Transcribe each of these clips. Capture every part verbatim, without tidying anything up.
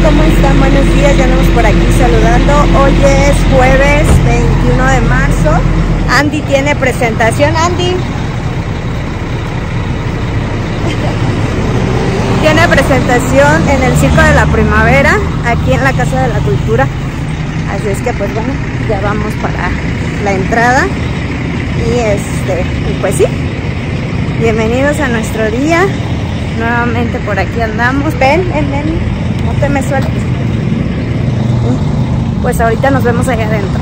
¿Cómo están? Buenos días, ya andamos por aquí saludando. Hoy es jueves veintiuno de marzo. Andy tiene presentación. Andy tiene presentación en el Circo de la Primavera, aquí en la Casa de la Cultura. Así es que pues bueno, ya vamos para la entrada. Y este, y pues sí, bienvenidos a nuestro día. Nuevamente por aquí andamos. Ven, ven, ven, no te me sueltes. Pues ahorita nos vemos allá adentro.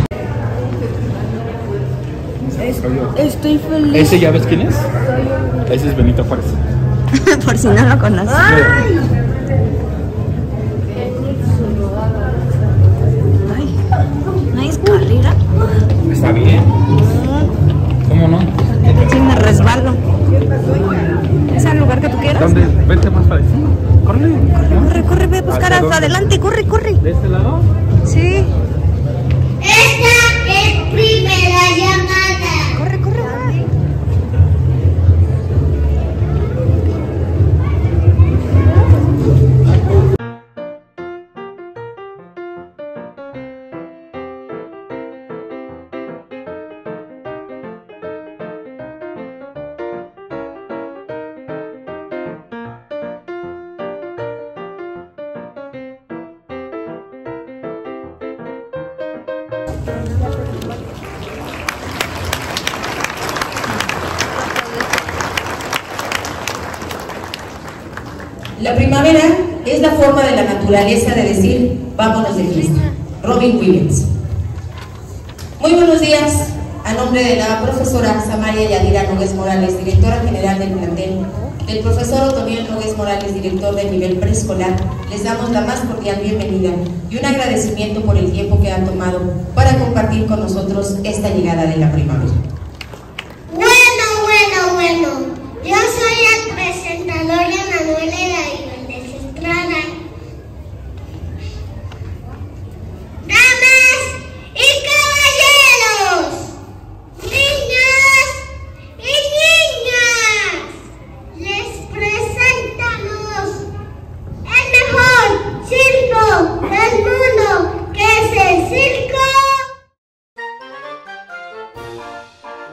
Estoy feliz. ¿Ese ya ves quién es? Ese es Benito Juárez. Por si no lo conoces. Ay. Ay, ¿no hay escalera? Está bien. ¿Cómo no? Sí, me resbalo. ¿Es el lugar que tú quieras? ¿Dónde? Vente más para allá. Corre. Corre, corre, ve a buscar hasta adelante. Corre, corre. ¿De este lado? Sí. Esta es primera llamada. Corre, corre, va. La primavera es la forma de la naturaleza de decir, vámonos de fiesta. Robin Williams. Muy buenos días. A nombre de la profesora Samaria Yadira Nogués Morales, directora general del plantel, del profesor Otoniel Nogués Morales, director de nivel preescolar, les damos la más cordial bienvenida y un agradecimiento por el tiempo que han tomado para compartir con nosotros esta llegada de la primavera. Bueno, bueno, bueno. Yo soy la presentadora Manuela Valdez Estrada. Damas y caballeros, niños y niñas, les presentamos el mejor circo del mundo, que es el circo.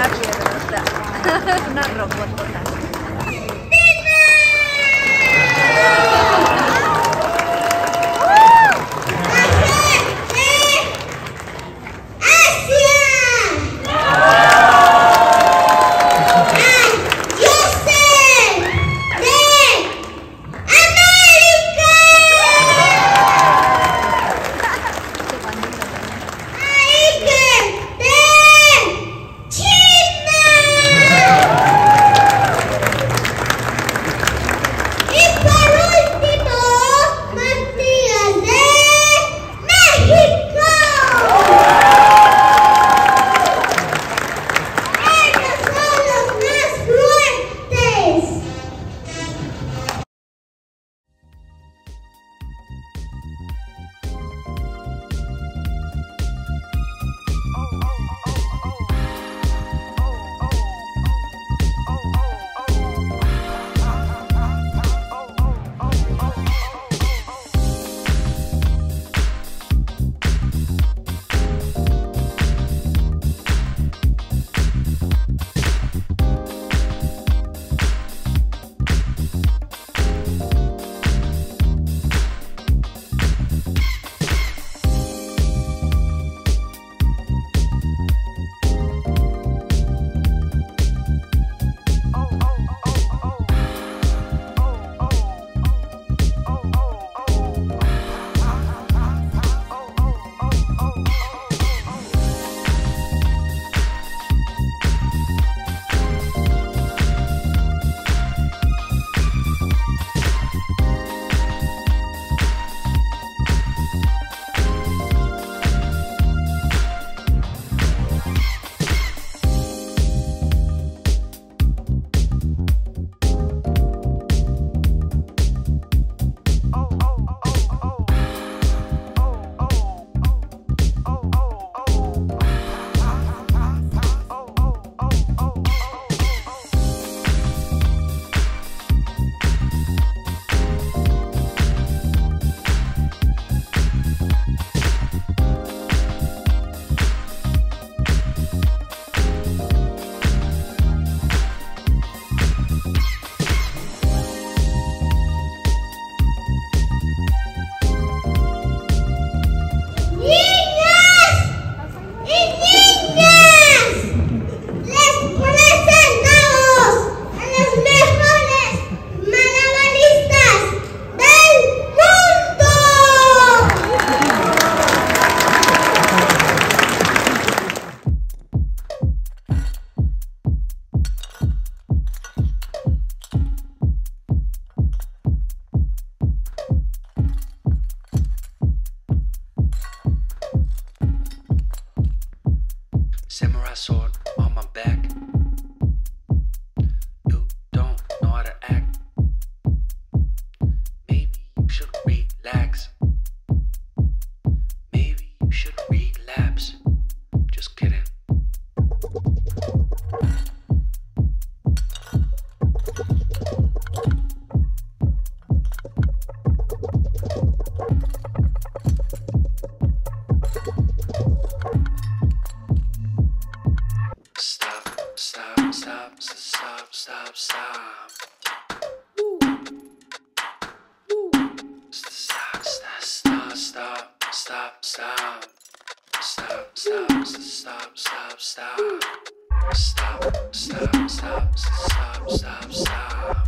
una piedrota. Una robotona. Samurai sword on my back. You don't know how to act. Maybe you should relax. Maybe you should relapse. Just kidding. Stop, stop, stop, stop, stop, stop. Stop, stop, stop, stop, stop, stop. Stop, stop, stop, stop, stop. Stop, stop, stop, stop, stop, stop.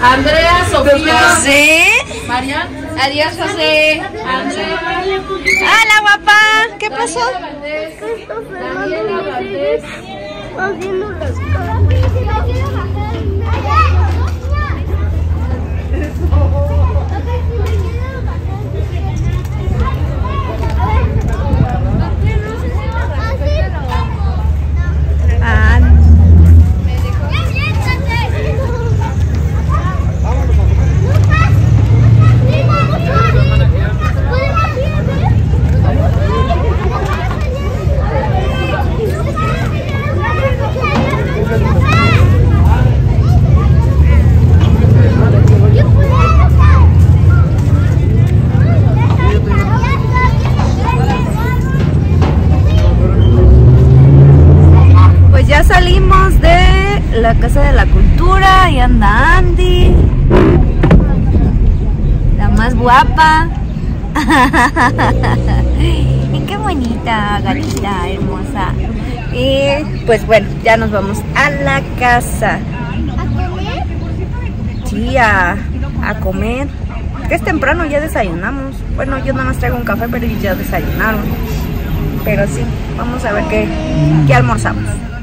Andrea, Sofía. José. Marian. Adiós, José. Andrea. Hola, guapa. ¿Qué pasó? Daniela Valdés. Haciendo las cosas. Ah. Pues ya salimos de la Casa de la Cultura y anda Andy, la más guapa. Y qué bonita gatita hermosa. Y pues bueno, ya nos vamos a la casa. ¿A comer? Sí, a, a comer. Que es temprano, ya desayunamos. Bueno, yo nada más traigo un café, pero ellos ya desayunaron. Pero sí, vamos a ver qué, qué almorzamos.